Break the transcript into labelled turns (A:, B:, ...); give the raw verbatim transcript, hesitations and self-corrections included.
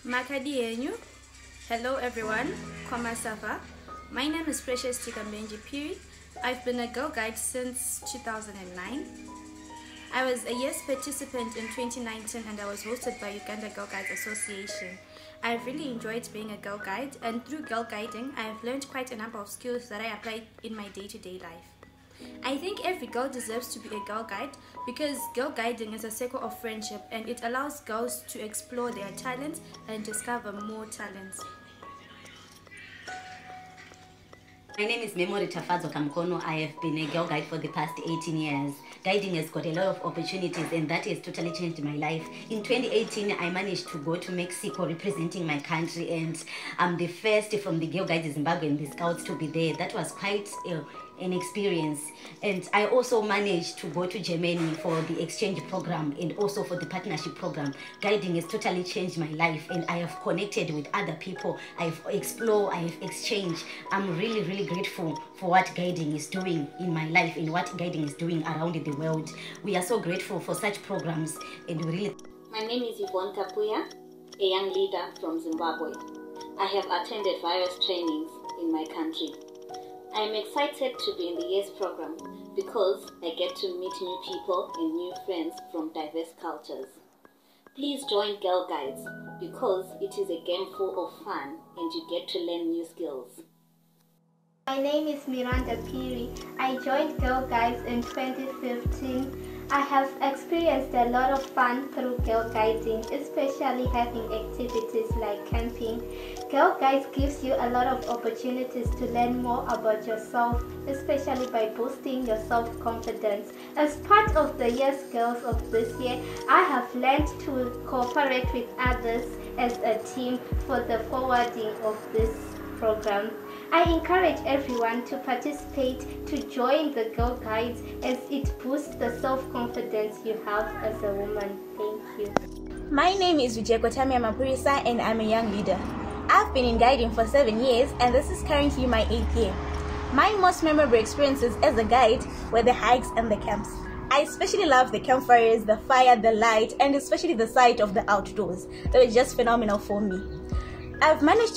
A: Makadi yenyu. Hello everyone, Kwama Sava. My name is Precious Tikambenji Piri. I've been a Girl Guide since two thousand nine. I was a yes participant in twenty nineteen and I was hosted by Uganda Girl Guides Association. I've really enjoyed being a Girl Guide, and through Girl Guiding, I have learned quite a number of skills that I apply in my day-to-day life. I think every girl deserves to be a Girl Guide because Girl Guiding is a circle of friendship and it allows girls to explore their talents and discover more talents.
B: My name is Memory Tafazo Kamkono. I have been a Girl Guide for the past eighteen years. Guiding has got a lot of opportunities and that has totally changed my life. In twenty eighteen, I managed to go to Mexico representing my country, and I'm the first from the Girl Guides Zimbabwe and the Scouts to be there. That was quite uh, an experience. And I also managed to go to Germany for the exchange program and also for the partnership program. Guiding has totally changed my life and I have connected with other people. I've explored, I have exchanged. I'm really, really grateful for what Guiding is doing in my life and what Guiding is doing around the world. We are so grateful for such programs and we really...
C: My name is Yvonne Kapuya, a young leader from Zimbabwe. I have attended various trainings in my country. I am excited to be in the YES program because I get to meet new people and new friends from diverse cultures. Please join Girl Guides because it is a game full of fun and you get to learn new skills.
D: My name is Miranda Piri. I joined Girl Guides in twenty fifteen. I have experienced a lot of fun through Girl Guiding, especially having activities like camping. Girl Guides gives you a lot of opportunities to learn more about yourself, especially by boosting your self-confidence. As part of the YES Girls of this year, I have learned to cooperate with others as a team for the forwarding of this program. I encourage everyone to participate, to join the Girl Guides as it boosts the self-confidence you have as a woman. Thank you.
E: My name is Vijayakotami Mapurisa and I'm a young leader. I've been in guiding for seven years and this is currently my eighth year. My most memorable experiences as a guide were the hikes and the camps. I especially love the campfires, the fire, the light, and especially the sight of the outdoors. They were just phenomenal for me. I've managed